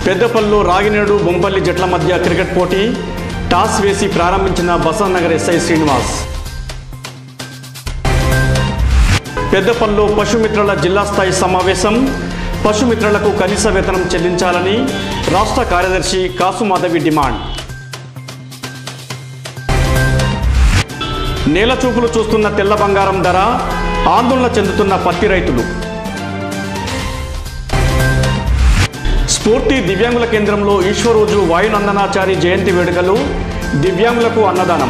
పెద్దపల్లిలో రాగినేడు బొంపల్లి జట్ల మధ్య క్రికెట్ పోటీ టాస్ వేసి ప్రారంభించిన బసవనగర్ ఎస్ఐ శ్రీనివాస్. పెద్దపల్లిలో పశుమిత్రుల జిల్లా స్థాయి సమావేశం. పశుమిత్రులకు కనీస వేతనం చెల్లించాలని రాష్ట్ర కార్యదర్శి కాసుమాధవి డిమాండ్. నేల చూపులు చూస్తున్న తెల్ల బంగారం ధర ఆందోళన చెందుతున్న పత్తి రైతులు. స్ఫూర్తి దివ్యాంగుల కేంద్రంలో ఈశ్వరోజు వాయునందనాచారి జయంతి వేడుకలు, దివ్యాంగులకు అన్నదానం.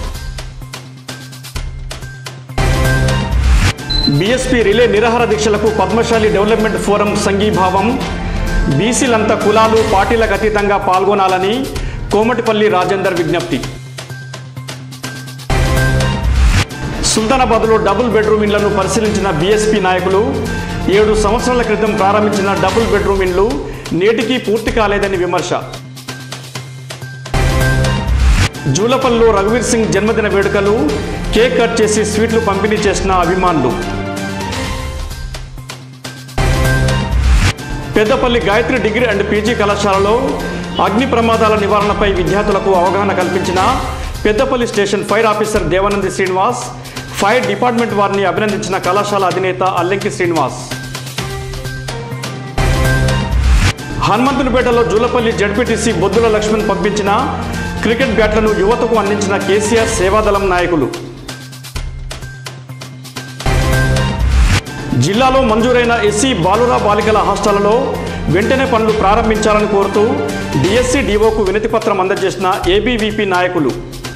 బీఎస్పీ రిలే నిరాహార దీక్షలకు పద్మశాలి డెవలప్మెంట్ ఫోరం సంఘీభావం. బీసీలంతా కులాలు పార్టీలకు అతీతంగా పాల్గొనాలని కోమటిపల్లి రాజేందర్ విజ్ఞప్తి. సుల్తానాబాద్లో డబుల్ బెడ్రూమ్ ఇండ్లను పరిశీలించిన బీఎస్పీ నాయకులు 7 సంవత్సరాల క్రితం ప్రారంభించిన డబుల్ బెడ్రూమ్ ఇండ్లు నేటికి పూర్తి కాలేదని విమర్శ. జూలపల్లిలో రఘువీర్ సింగ్ జన్మదిన వేడుకలు, కేక్ కట్ చేసి స్వీట్లు పంపిణీ చేసిన అభిమానులు. Peddapalli Gayatri degree and PG కళాశాలలో అగ్ని ప్రమాదాల నివారణపై విద్యార్థులకు అవగాహన కల్పించిన Peddapalli station fire officer Devanandi Srinivas. Fire department వారిని అభినందించిన కళాశాల అధినేత అల్లెంకి శ్రీనివాస్. హనుమంతునిపేటలో జూలపల్లి జడ్పీటీసీ బొద్దుల లక్ష్మణ్ పంపించిన క్రికెట్ బ్యాట్లను యువతకు అందించిన కేసీఆర్ సేవాదళం నాయకులు. జిల్లాలో మంజూరైన ఎస్సీ బాలుర బాలికల హాస్టళ్లలో వెంటనే పనులు ప్రారంభించాలని కోరుతూ డిఎస్సీ డిఓకు వినతిపత్రం అందజేసిన ఏబీవీపీ నాయకులు.